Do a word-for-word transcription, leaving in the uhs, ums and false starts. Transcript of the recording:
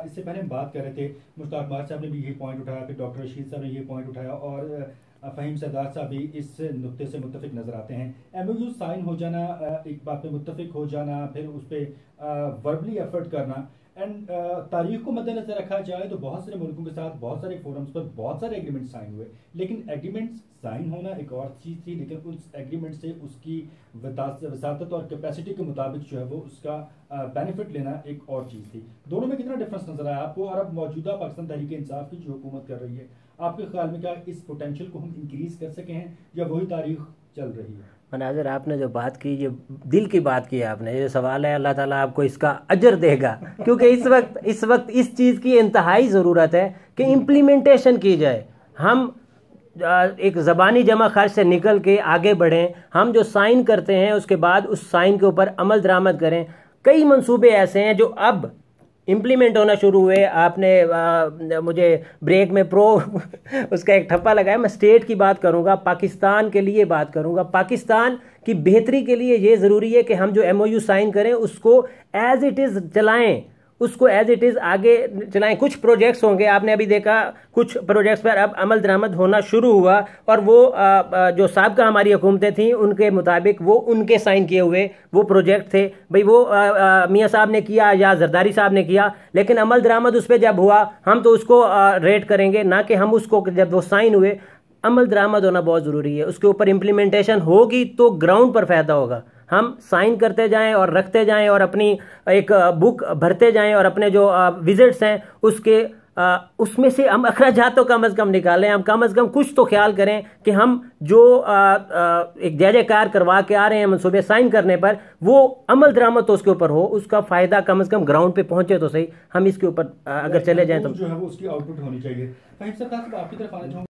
اس سے پہلے ہم بات کر رہے تھے، مشتاق مار صاحب نے بھی یہ پوائنٹ اٹھایا، پھر ڈاکٹر رشید صاحب نے یہ پوائنٹ اٹھایا، اور فہیم سردار صاحب بھی اس نقطے سے متفق نظر آتے ہیں۔ ایم او یو سائن ہو جانا، ایک بات پہ متفق ہو جانا، پھر اس پہ وربلی ایفرٹ کرنا، اینڈ تاریخ کو مد نظر رکھا جائے تو بہت سارے ملکوں کے ساتھ بہت سارے فورمز پر بہت سارے ایگریمنٹ سائن ہوئے، لیکن ایگریمنٹس سائن ہونا ایک اور چیز تھی، لیکن اس ایگریمنٹ سے اس کی وساطت اور کیپیسٹی کے مطابق جو ہے وہ اس کا بینیفٹ لینا ایک اور چیز تھی۔ دونوں میں کتنا ڈفرنس نظر آیا آپ کو؟ اور اب موجودہ پاکستان تحریک انصاف کی جو حکومت کر رہی ہے، آپ کے خیال میں کیا اس پوٹینشیل کو ہم انکریز کر سکے ہیں یا وہی تاریخ چل رہی ہے؟ مناظر، آپ نے جو بات کی، یہ دل کی بات کی آپ نے، یہ سوال ہے، اللہ تعالیٰ آپ کو اس کا اجر دے گا، کیونکہ اس وقت اس وقت اس چیز کی انتہائی ضرورت ہے کہ امپلیمنٹیشن کی جائے۔ ہم ایک زبانی جمع خرچ سے نکل کے آگے بڑھیں، ہم جو سائن کرتے ہیں اس کے بعد اس سائن کے اوپر عمل درآمد کریں۔ کئی منصوبے ایسے ہیں جو اب امپلیمنٹ ہونا شروع ہوئے۔ آپ نے مجھے بریک میں پرو اس کا ایک ٹھپا لگایا، میں اسٹیٹ کی بات کروں گا، پاکستان کے لیے بات کروں گا۔ پاکستان کی بہتری کے لیے یہ ضروری ہے کہ ہم جو ایم او یو سائن کریں اس کو ایز اٹ از چلائیں، اس کو ایز اٹ از آگے چلائیں۔ کچھ پروجیکٹس ہوں گے، آپ نے ابھی دیکھا کچھ پروجیکٹس پر اب عمل درآمد ہونا شروع ہوا، اور وہ جو سابقہ ہماری حکومتیں تھیں ان کے مطابق وہ ان کے سائن کیے ہوئے وہ پروجیکٹ تھے، بھئی وہ میاں صاحب نے کیا یا زرداری صاحب نے کیا، لیکن عمل درآمد اس پہ جب ہوا ہم تو اس کو ریٹ کریں گے، نہ کہ ہم اس کو جب وہ سائن ہوئے۔ عمل درآمد ہونا بہت ضروری ہے، اس کے اوپر امپلیمنٹیشن ہوگی تو گراؤنڈ پر فائدہ ہوگا۔ ہم سائن کرتے جائیں اور رکھتے جائیں اور اپنی ایک بک بھرتے جائیں اور اپنے جو وزٹس ہیں اس کے اس میں سے ہم اخراجات تو کم از کم نکالیں، ہم کم از کم کچھ تو خیال کریں کہ ہم جو ایک جے جے کار کروا کے آ رہے ہیں منصوبے سائن کرنے پر، وہ عمل درآمد تو اس کے اوپر ہو، اس کا فائدہ کم از کم گراؤنڈ پہ پہنچے تو صحیح۔ ہم اس کے اوپر اگر چلے جائیں تو جو ہے وہ اس کی آؤٹ پٹ ہونی چاہیے۔ فہیم صاحب، آپ کی طرف آنا چاہوں